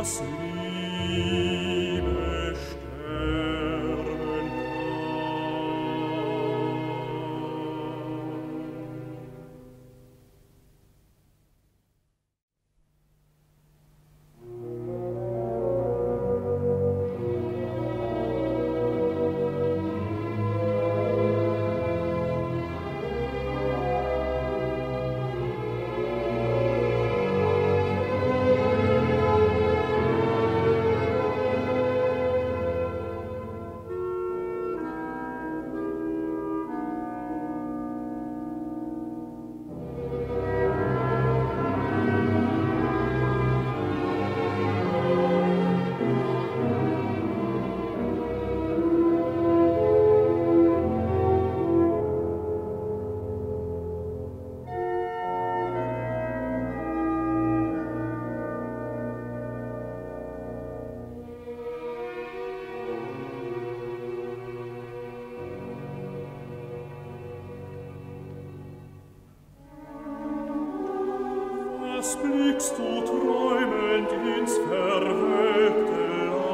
blickst du träumend ins verwölkte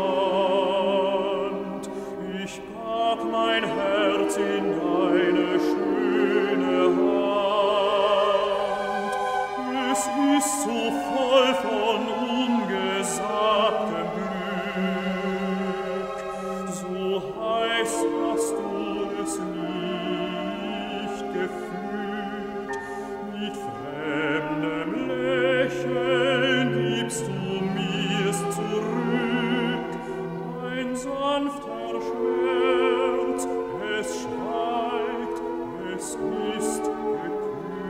Land. Ich gab mein Herz in deine schöne Hand. Es ist so voll von ungesagtem Glück, so heiß hast du es nicht gefühlt, mit fremdem Lächeln gibst du mir's zurück, ein sanfter Schmerz, es schweigt, es ist gekühlt.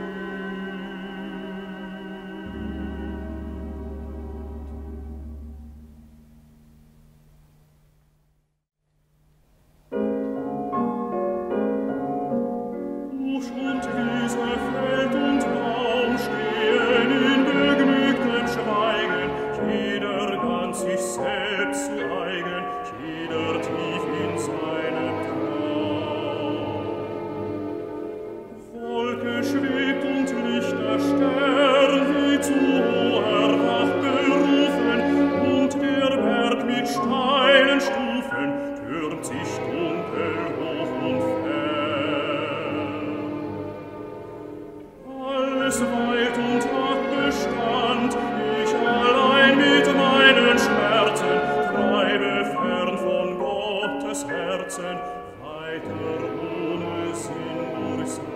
Busch und Wiese, Feld und Baum stehen in begnügtem Schweigen, jeder ganz sich selbst zu eigen, jeder tief in seinem Traum. Wolke schwebt und Licht der Stern, wie zu hoher Wacht berufen, und der Berg mit steilen Stufen türmt sich dunkel hoch und fern. Alles weilt und hat Bestand, ich allein mit meinen Schmerzen treibe fern von Gottes Herzen, weiter ohne Sinn durchs Land.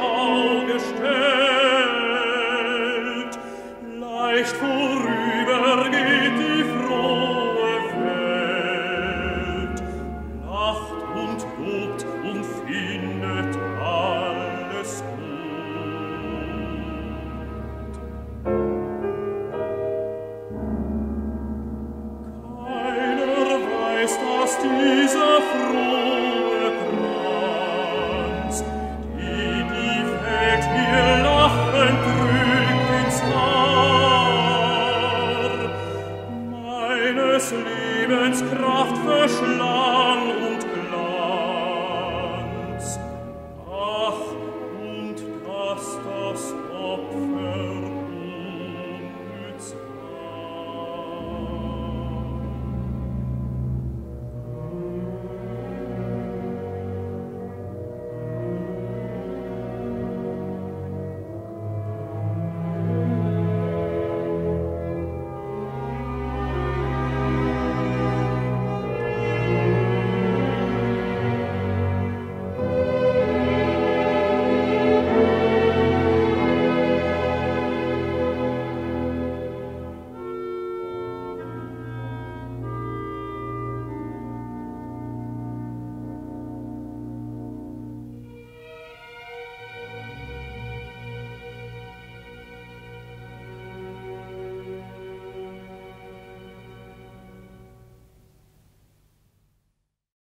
Schau gestellt. Leicht